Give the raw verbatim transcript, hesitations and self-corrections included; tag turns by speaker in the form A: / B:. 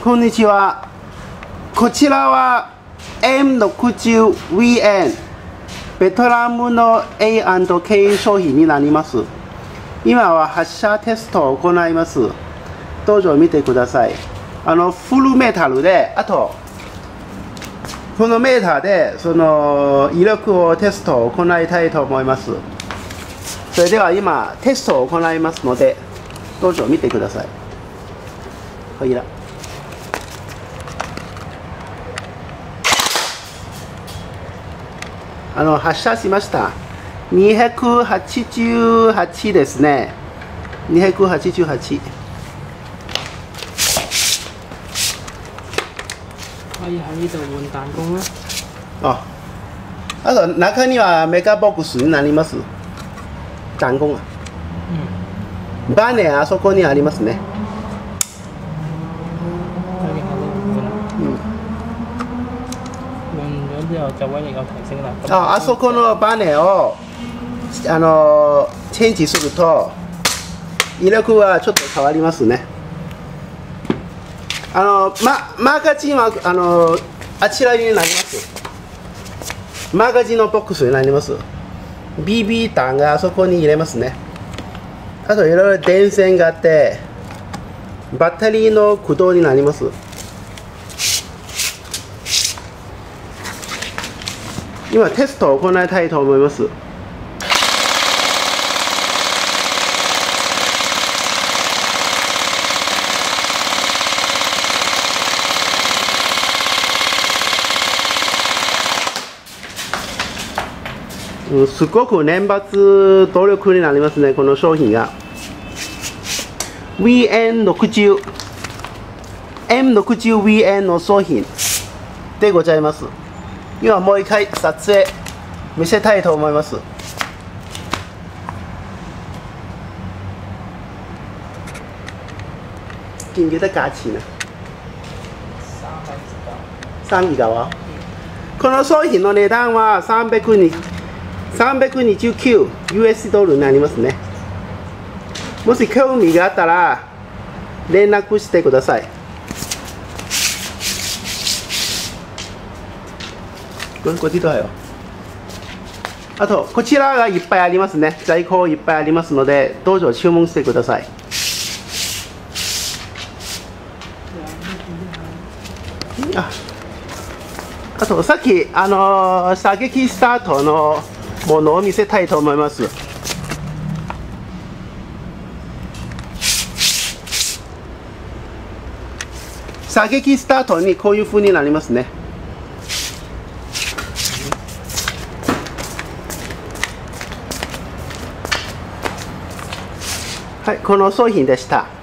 A: こんにちは。こちらは エムろくじゅうブイエヌ ベトナムの エーアンドケー 商品になります。今は発射テストを行います。どうぞ見てください。あのフルメタルで、あとこのメーターでその威力をテストを行いたいと思います。それでは今テストを行いますので、どうぞ見てください。ほいら。あの発射しました。にひゃくはちじゅうはちですね。にひゃくはちじゅうはち。
B: 可以喺呢度換彈弓啦。
A: あ、あと中にはメガボックスになります。弾弓。うん。バネあそこにありますね。
B: 之後就威力有提升啦。
A: あ、あそこのバネをあのチェンジすると威力はちょっと変わりますね。あのママガジンはあのあちらになります。マガジンのボックスになります。ビービー 弾があそこに入れますね。あといろいろ電線があってバッテリーの駆動になります。今テストを行いたいと思います。すごく年末努力になりますね、この商品が。ブイエヌろくじゅう、エムろくじゅうブイエヌ の商品でございます。今もう一回撮影見せたいと思います。記唔記得價錢啊？三二九啊！この商品の値段はさんびゃくにじゅうきゅうユーエス ドルになりますね。もし興味があったら連絡してください。こっちどうよ。あとこちらがいっぱいありますね。在庫いっぱいありますので、どうぞ注文してください。あ、あとさっきあのー、射撃スタートのものを見せたいと思います。射撃スタートにこういう風になりますね。はい、この商品でした。